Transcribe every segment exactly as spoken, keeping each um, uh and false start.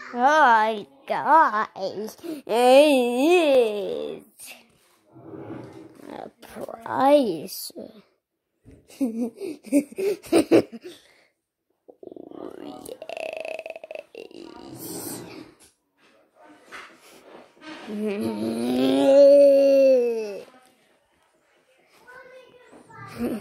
Hi guys, it's a prize. Yes.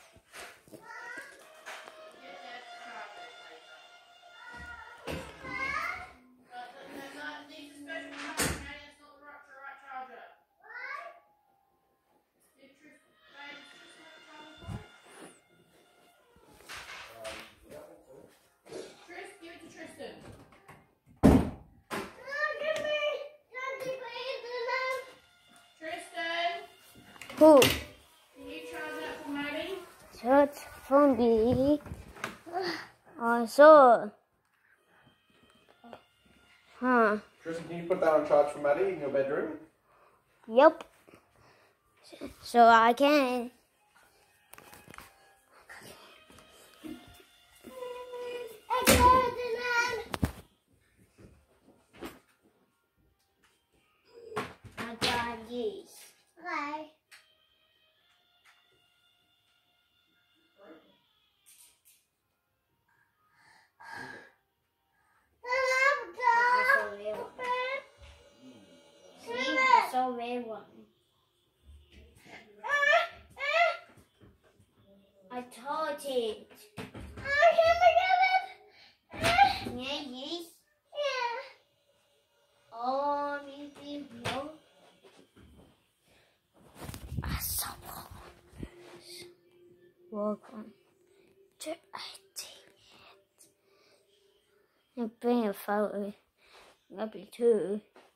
Who? Can you charge that for Maddie? Search for me. Also. Huh. Tristan, can you put that on charge for Maddie in your bedroom? Yep. So I can. I got these. Okay. So red one. I taught it. Yeah, yes. Yeah. Oh, maybe no. I saw welcome to I T. I bring a photo. Maybe two.